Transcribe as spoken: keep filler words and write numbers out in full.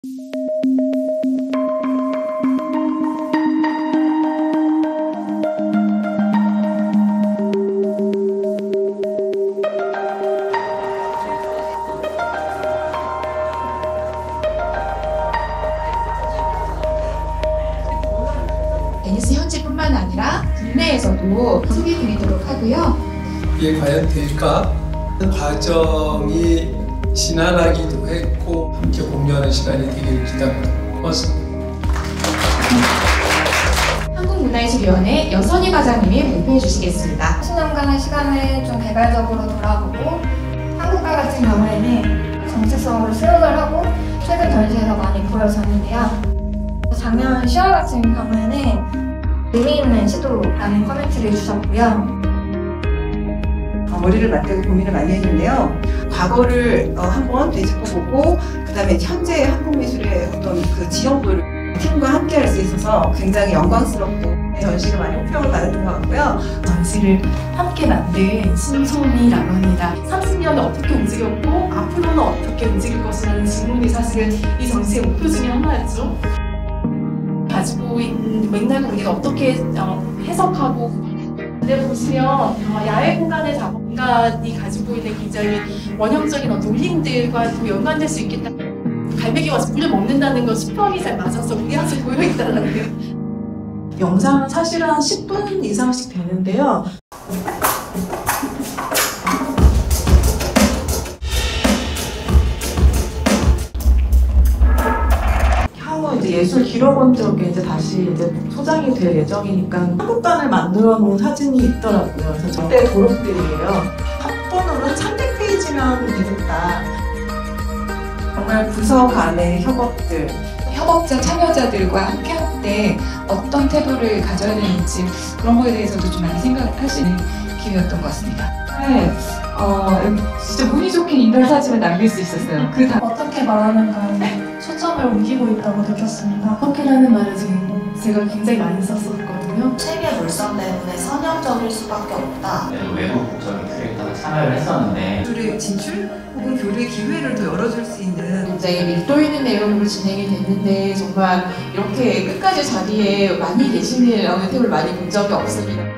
베니스 현지뿐만 아니라 국내에서도 소개드리도록 하고요. 이게 과연 될까? 과정이 지난하기도 했고 함께 공유하는 시간이 되기를 기대합니다. 고맙습니다. 한국문화예술위원회 여선희 과장님이 발표해 주시겠습니다. 십 년간의 시간을 좀 개괄적으로 돌아보고 한국과 같은 경우에는 정체성으로 수용을 하고 최근 전시에서 많이 보여졌는데요. 작년 시월 같은 경우에는 의미 있는 시도라는 코멘트를 주셨고요. 어, 머리를 맞대고 고민을 많이 했는데요. 과거를 어, 한번 되짚어보고 그 다음에 현재의 한국미술의 어떤 그 지형도를 팀과 함께 할 수 있어서 굉장히 영광스럽고 전시가 많이 호평을 받았던 것 같고요. 전시를 함께 만든 신소미라고 합니다. 삼십 년 어떻게 움직였고 앞으로는 어떻게 움직일 것이라는 질문이 사실은 이 전시의 목표 중에 하나였죠. 가지고 있는 맥락을 우리가 어떻게 어, 해석하고 근데 보시면 어, 야외 공간의 작업 공간이 가지고 있는 굉장히 원형적인 어떤 울림들과 또 연관될 수 있겠다. 갈매기 와서 물을 먹는다는 건 수평이 잘 맞아서 우리 항상 보여있다는 게. 영상은 사실은 한 십 분 이상씩 되는데요. 향후 이제 예술 기록원 쪽에 이제 다시 이제 소장이 될 예정이니까 한국관을 만들어 놓은 사진이 있더라고요. 그래서 저때 도록들이에요. 한 번으로는 삼백 페이지면 되겠다. 정말 부서 간의 협업들, 협업자 참여자들과 함께 할 때 어떤 태도를 가져야 되는지 그런 거에 대해서도 좀 많이 생각할 수 있는 기회였던 것 같습니다. 네, 어, 진짜 운이 좋게 인별 사진을 남길 수 있었어요. 그 다... 어떻게 말하는가에 초점을 옮기고 있다고 느꼈습니다. 어떻게라는 말을 지금 제가 굉장히 많이 썼었거든요. 책의 물성 때문에 선형적일 수밖에 없다. 외부 국적인 큐레이터가 참여를 했었는데 미술의 진출 혹은 교류의 기회를 더 열어줄 수 있는 굉장히 밀도 있는 내용으로 진행이 됐는데 정말 이렇게 끝까지 자리에 많이 계시는 태도를 많이 본 적이 없습니다.